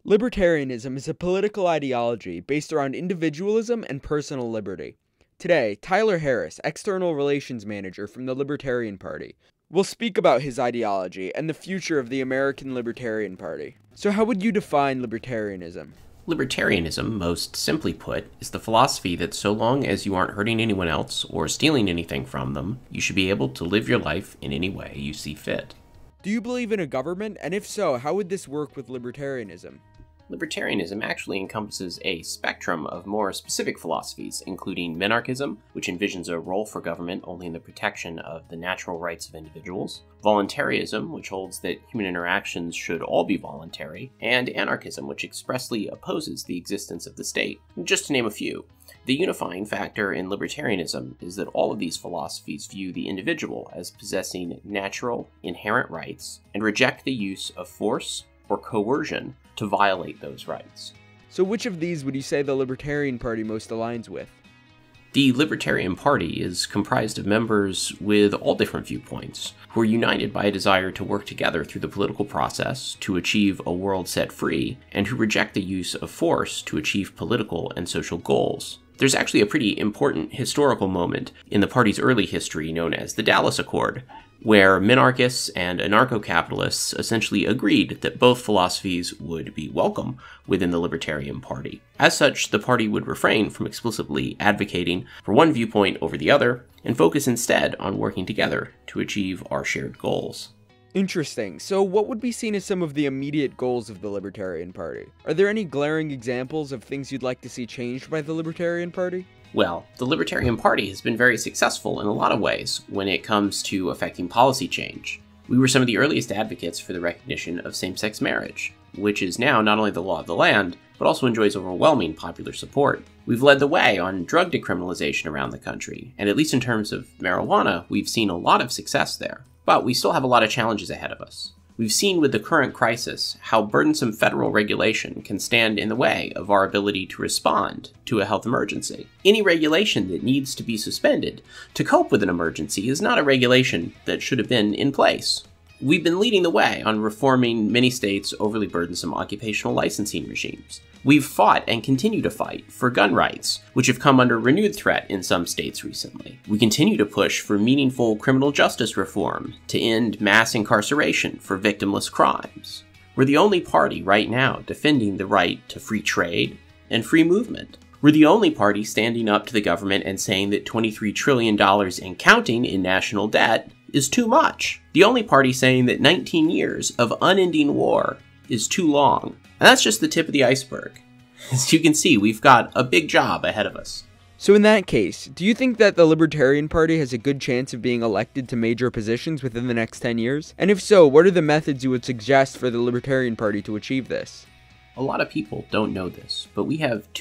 Libertarianism is a political ideology based around individualism and personal liberty. Today, Tyler Harris, External Relations Manager from the Libertarian Party, will speak about his ideology and the future of the American Libertarian Party. So how would you define libertarianism? Libertarianism, most simply put, is the philosophy that so long as you aren't hurting anyone else or stealing anything from them, you should be able to live your life in any way you see fit. Do you believe in a government? And if so, how would this work with libertarianism? Libertarianism actually encompasses a spectrum of more specific philosophies, including minarchism, which envisions a role for government only in the protection of the natural rights of individuals, voluntarism, which holds that human interactions should all be voluntary, and anarchism, which expressly opposes the existence of the state. Just to name a few. The unifying factor in libertarianism is that all of these philosophies view the individual as possessing natural, inherent rights, and reject the use of force or coercion to violate those rights. So which of these would you say the Libertarian Party most aligns with? The Libertarian Party is comprised of members with all different viewpoints, who are united by a desire to work together through the political process to achieve a world set free, and who reject the use of force to achieve political and social goals. There's actually a pretty important historical moment in the party's early history known as the Dallas Accord, where minarchists and anarcho-capitalists essentially agreed that both philosophies would be welcome within the Libertarian Party. As such, the party would refrain from explicitly advocating for one viewpoint over the other, and focus instead on working together to achieve our shared goals. Interesting. So what would be seen as some of the immediate goals of the Libertarian Party? Are there any glaring examples of things you'd like to see changed by the Libertarian Party? Well, the Libertarian Party has been very successful in a lot of ways when it comes to affecting policy change. We were some of the earliest advocates for the recognition of same-sex marriage, which is now not only the law of the land, but also enjoys overwhelming popular support. We've led the way on drug decriminalization around the country, and at least in terms of marijuana, we've seen a lot of success there. But we still have a lot of challenges ahead of us. We've seen with the current crisis how burdensome federal regulation can stand in the way of our ability to respond to a health emergency. Any regulation that needs to be suspended to cope with an emergency is not a regulation that should have been in place. We've been leading the way on reforming many states' overly burdensome occupational licensing regimes. We've fought and continue to fight for gun rights, which have come under renewed threat in some states recently. We continue to push for meaningful criminal justice reform to end mass incarceration for victimless crimes. We're the only party right now defending the right to free trade and free movement. We're the only party standing up to the government and saying that $23 trillion and counting in national debt is too much. The only party saying that 19 years of unending war is too long. And that's just the tip of the iceberg. As you can see, we've got a big job ahead of us. So in that case, do you think that the Libertarian Party has a good chance of being elected to major positions within the next 10 years? And if so, what are the methods you would suggest for the Libertarian Party to achieve this? A lot of people don't know this, but we have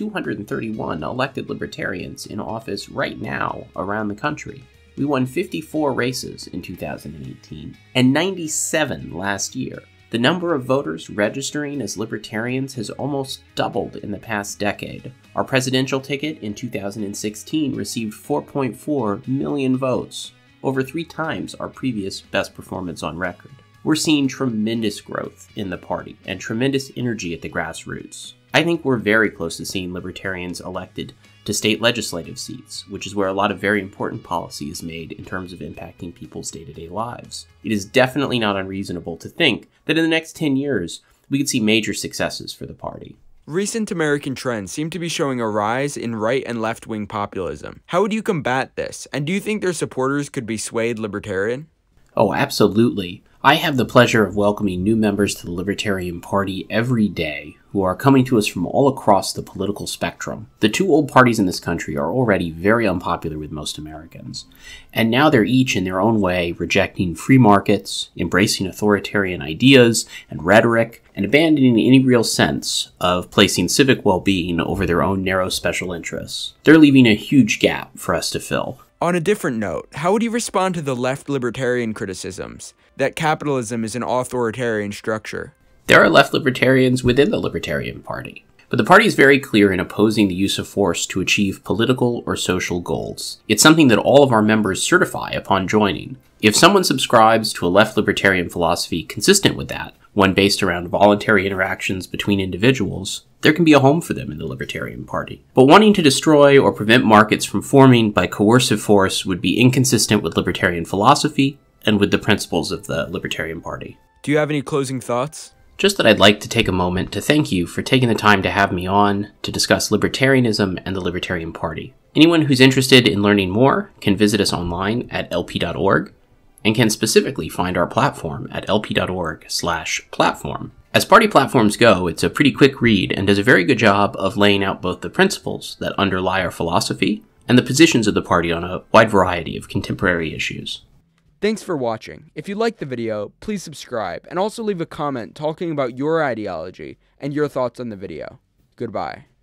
231 elected libertarians in office right now around the country. We won 54 races in 2018 and 97 last year. The number of voters registering as libertarians has almost doubled in the past decade. Our presidential ticket in 2016 received 4.4 million votes, over 3 times our previous best performance on record. We're seeing tremendous growth in the party and tremendous energy at the grassroots. I think we're very close to seeing libertarians elected to state legislative seats, which is where a lot of very important policy is made in terms of impacting people's day-to-day lives. It is definitely not unreasonable to think that in the next 10 years, we could see major successes for the party. Recent American trends seem to be showing a rise in right and left-wing populism. How would you combat this? And do you think their supporters could be swayed libertarian? Oh, absolutely. I have the pleasure of welcoming new members to the Libertarian Party every day who are coming to us from all across the political spectrum. The 2 old parties in this country are already very unpopular with most Americans, and now they're each in their own way rejecting free markets, embracing authoritarian ideas and rhetoric, and abandoning any real sense of placing civic well-being over their own narrow special interests. They're leaving a huge gap for us to fill. On a different note, how would you respond to the left libertarian criticisms that capitalism is an authoritarian structure? There are left libertarians within the Libertarian Party. But the party is very clear in opposing the use of force to achieve political or social goals. It's something that all of our members certify upon joining. If someone subscribes to a left libertarian philosophy consistent with that, one based around voluntary interactions between individuals, there can be a home for them in the Libertarian Party. But wanting to destroy or prevent markets from forming by coercive force would be inconsistent with libertarian philosophy and with the principles of the Libertarian Party. Do you have any closing thoughts? Just that I'd like to take a moment to thank you for taking the time to have me on to discuss libertarianism and the Libertarian Party. Anyone who's interested in learning more can visit us online at lp.org and can specifically find our platform at lp.org/platform. As party platforms go, it's a pretty quick read and does a very good job of laying out both the principles that underlie our philosophy and the positions of the party on a wide variety of contemporary issues. Thanks for watching. If you liked the video, please subscribe and also leave a comment talking about your ideology and your thoughts on the video. Goodbye.